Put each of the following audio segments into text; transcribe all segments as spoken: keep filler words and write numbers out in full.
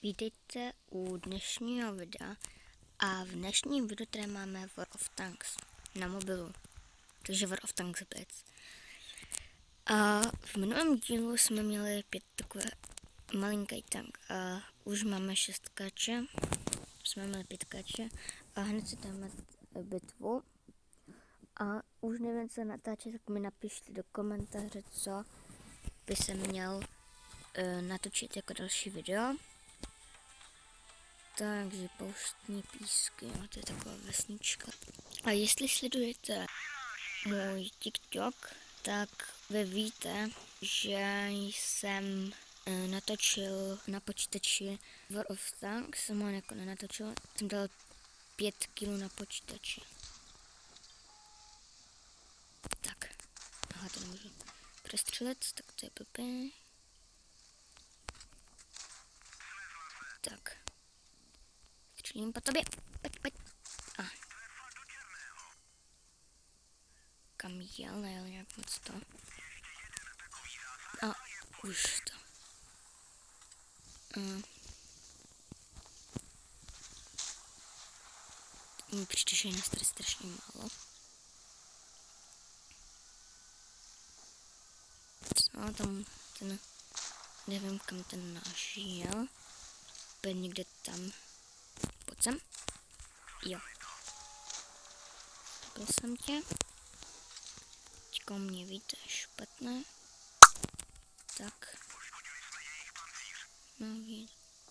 Vítejte u dnešního videa a v dnešním videu tady máme World of Tanks na mobilu, takže World of Tanks Blitz. A v minulém dílu jsme měli pět takové malinký tank a už máme šest kače, jsme měli pět kače a hned si dáme bitvu. A už nevím, co natáčet, tak mi napište do komentáře, co by se měl uh, natočit jako další video. Takže Poustní písky, no, to je taková vesnička. A jestli sledujete můj TikTok, tak vy víte, že jsem uh, natočil na počítači World of Tanks, jsem ho jako nenatočil, jsem dal pět kilů na počítači. Tak, aha, to nemůžu přestřelit, tak to je blbé. Tak. Střílím po tobě. Pojď, pojď. A. Kam jel, nejel nějak moc to. A už to. A. Mi přijde, že je nás tady strašně málo. Co tam ten, nevím kam ten náš jel. Byl někde tam. Pojď sem. Jo. Byl jsem tě. Teďko mě víte, špatné. Tak. No víte.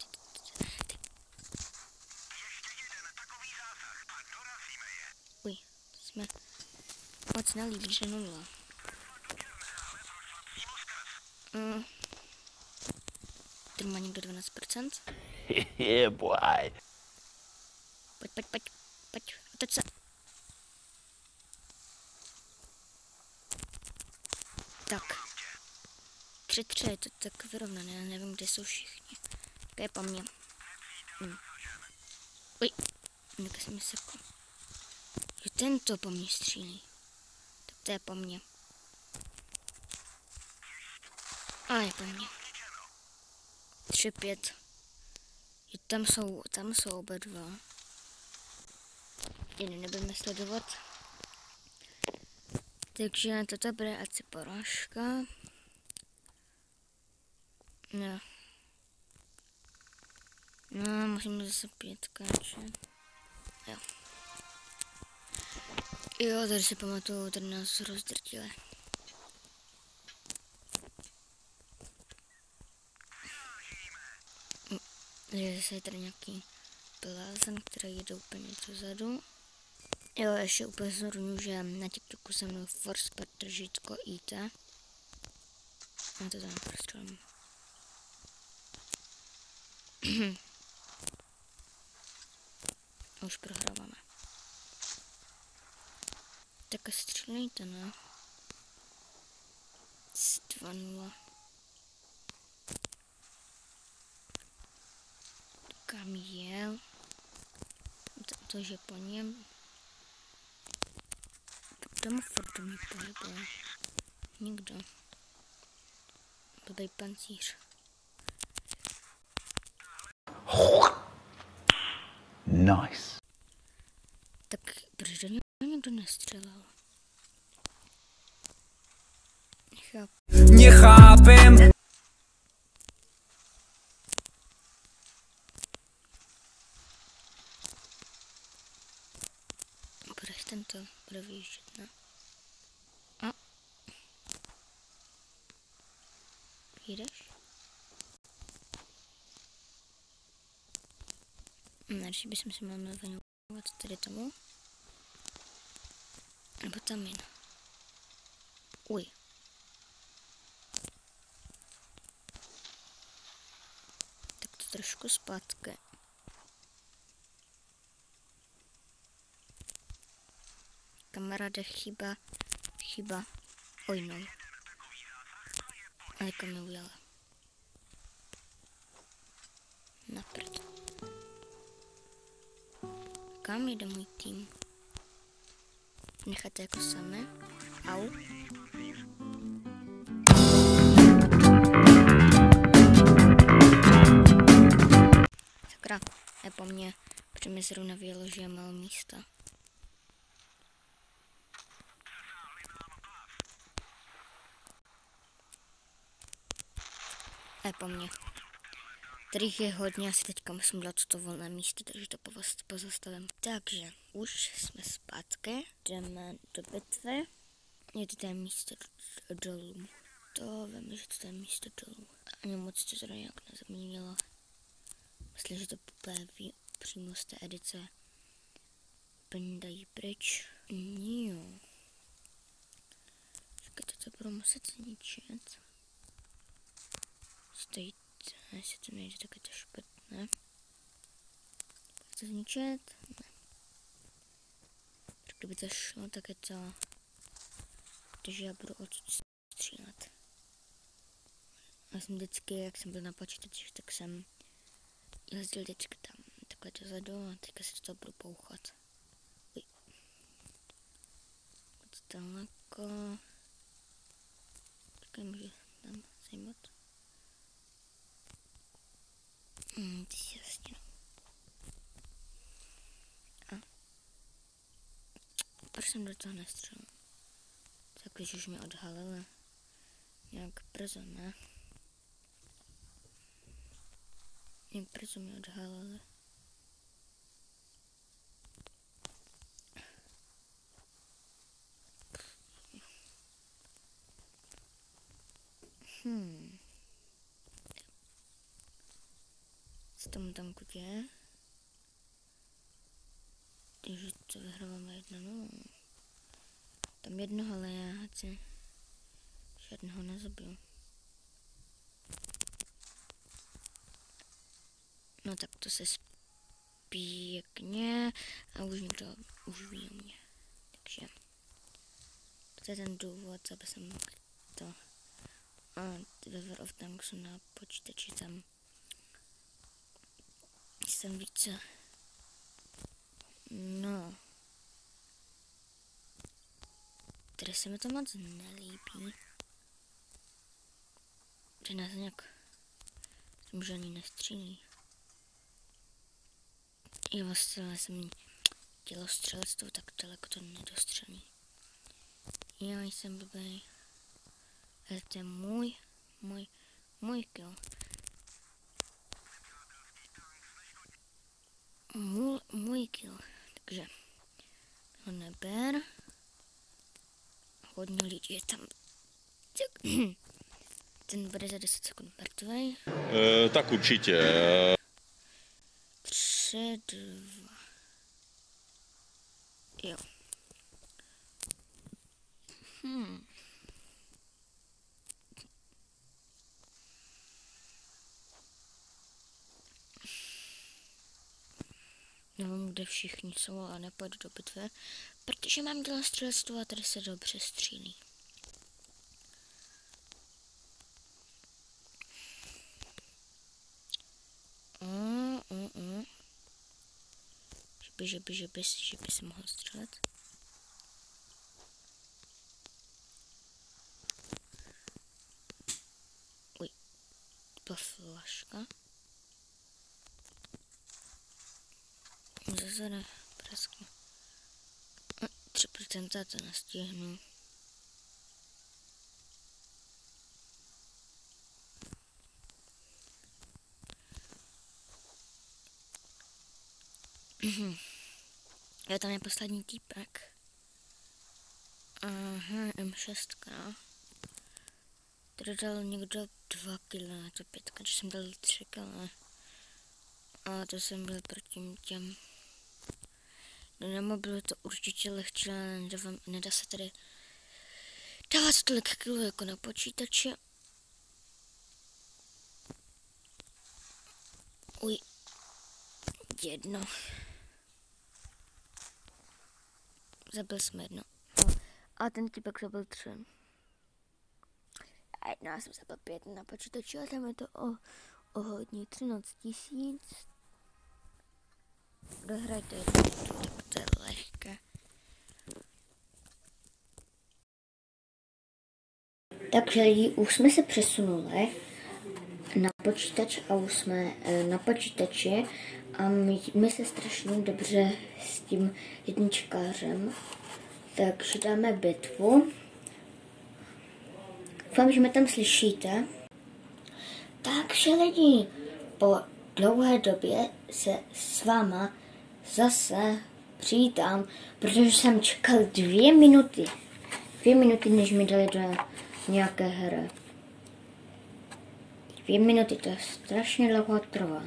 Uj, jsme moc nelíbí, že nula. Uh, tady má někdo dvanáct procent. Yeah, boy. Pojď, pojď, pojď, pojď, otoč se. Tak. Tři, tři, je to tak vyrovnané, já nevím, kde jsou všichni. To je po mně. Hm. Uj, někde se mi sekl. Že tento po mně střílí. Tak to je po mně. A je po mně. Tři, pět. Je, tam jsou, tam jsou oba dva. Jeden nebudeme sledovat. Takže toto bude asi porážka. No. No, musíme zase pět kače. Jo. Jo, tady si pamatuju, tady nás rozdrtili. Takže zase je tady nějaký blázen, který jede úplně dozadu. Jo, ještě upozorňuji, že na TikToku se mnou Force Petržítko í té. A to tam prostřelím. Už prohráváme. Tak střílejte, ne? dva nula. Kam jel? To, to že po něm. Tam furt mě pohybuje. Nikdo. Blbej pancíř. Nice. Tak proč do něj někdo nestřelal? Nechápu. Nechápem. Budeš tento, bude vyjíždět, ne? A. Jdeš? Ne, že bychom si měli věnovat tady tomu. Nebo tam jen. Uj. Tak to trošku zpátky. Kamaráde, chyba, chyba, oj no. Ale kam mi ujela. Napřed. Kam jde můj tým? Necháte jako samé? Au. po mně, protože mi zrovna vyjelo, že je málo místa. A je po mně. Kterých je hodně, asi teďka musím dát to volné místo, takže to pozastavím. Takže už jsme zpátky, jdeme do bitvy. Je to tady místo dolů. To vím, že to je místo dolů. Ani moc to teda nějak nezměnilo. Myslím, že to úplně přímo z té edice úplně dají pryč. Jo. Říkáte, to budu muset zničit. Stojíte, jestli to nejde, tak je to špatné. Chci zničit? Ne. Kdyby to šlo, tak je to... Takže já budu odsud střílet. Já jsem vždycky, jak jsem byl na počítači, tak jsem jezdil vždycky tam, takhle dozadu a teďka si to budu pouchat. Uj. Moc daleko. Takhle můžu tam zajímat. Hmm, ty si jasně. A. Proč jsem do toho nestřelil? Tak když už mě odhalili. Nějak brzo, ne? Jak brzo mě odhalili. Hmm. Co tomu tam děje? Takže to vyhráváme jedna nula. Tam jednoho, ale já chci žádného nezabiju. No tak to se pěkně a už někdo už ví o mě. Takže to je ten důvod, aby jsem to a ve War of Tanksu na počítači tam jsem více. No. Tady se mi to moc nelíbí. Že nás nějak jsem už ani nestřílí. I vlastně jsem dělal střelectvo, tak daleko to nedostřelí. Já jsem blbej. Ale to je můj, můj, můj kill. Můj, můj kill. Takže ho neber. Hodně lidí je tam. Ten bude za deset sekund mrtvej. E, tak určitě. Tři, dva. Jo. Hmm. Nevím, kde všichni jsou, ale nepůjdu do bitvy, protože mám dělat střelectvo a tady se dobře střílí. Mm, mm, mm. Že by, že by, že by, že by se mohl střelet. Uj, byla flaška. Zase ne, prasknu. tři procenta to nestihnu. Je tam je poslední týpek. Aha, M šest. Tady dal někdo dva kila, na to pětka, že jsem dal tři kila. A to jsem byl proti těm. No na mobilu to určitě lehčí, ale nedá, nedá se tady dávat tolik kilů jako na počítači. Uj, jedno. Zabil jsme jedno. A ten typek zabil tři. A jedno, já jsem zabil pět na počítači a tam je to o, o hodně třináct tisíc. Dohrajte jedno, tak to je lehké. Takže lidi, už jsme se přesunuli na počítač a už jsme e, na počítači a my, my se strašně dobře s tím jedničkářem, takže dáme bitvu. Doufám, že mě tam slyšíte. Takže lidi, po dlouhé době se s váma zase přijítám, protože jsem čekal dvě minuty. Dvě minuty, než mi dali do nějaké hry. Dvě minuty, to je strašně dlouho trvá.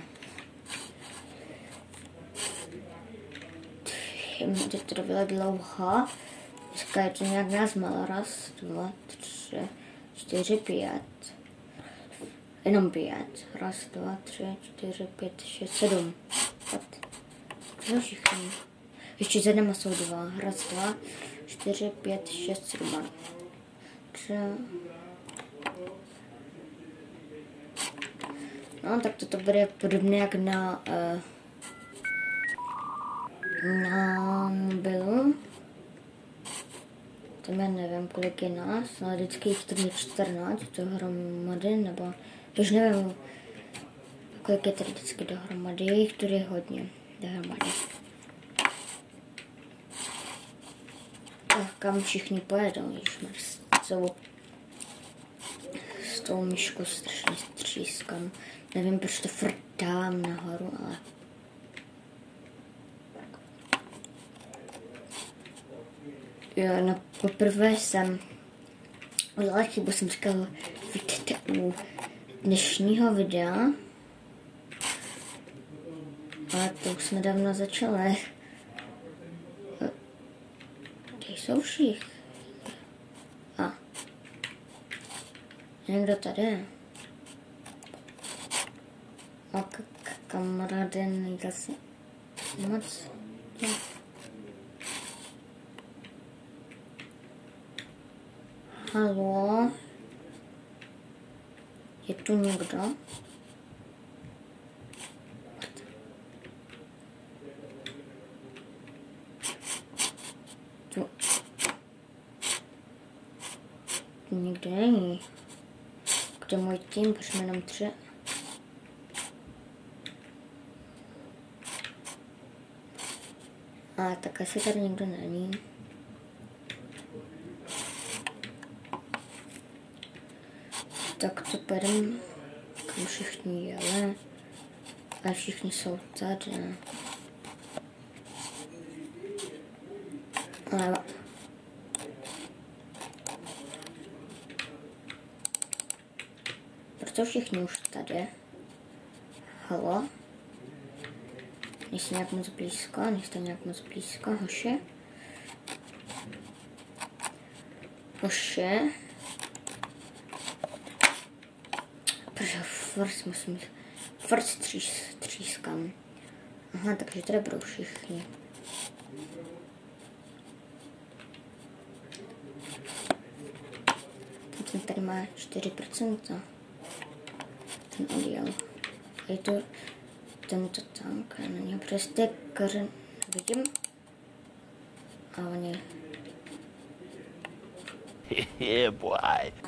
Dvě minuty to bylo dlouho. Dneska je to nějak nazmala. Raz, dva, tři, čtyři, pět. Jenom pět. Raz, dva, tři, čtyři, pět, šest, sedm. Pět. Co všichni? Ještě za náma jsou dva. Raz, dva, čtyři, pět, šest, sedm. Tři. No, tak toto bude podobné jak na uh, na mobilu. Tam já nevím, kolik je nás, ale vždycky jich tady je čtrnáct dohromady, nebo už nevím, kolik je tady vždycky dohromady, je jich tady hodně dohromady. Tak kam všichni pojedou, ježmar, s tou, s tou myškou strašně střískám. Nevím, proč to furt dám nahoru, ale... Jo, no poprvé jsem udělala chybu, jsem říkala, vidíte u dnešního videa. Ale to už jsme dávno začali. Kde jsou všichni? A. Někdo tady? A kamarády nejde si moc. Ja. Halo? Je tu někdo? Tu. Tu nikdo není. Kde je můj tým? Proč jsme jenom tři? A tak asi tady nikdo není. Tak to pojedeme, kam všichni jeli. A všichni jsou tady. Ale proto všichni už tady. Halo? Nejste nějak moc blízko, nejste nějak moc blízko, hoši. Hoši. Protože furt musím, furt stříš, střískám. Aha, takže tady budou všichni. Ten tady má čtyři procenta. Ten odjel. A je to tento tank, a na něj prostě kořen vidím. A oni... Yeah, boy.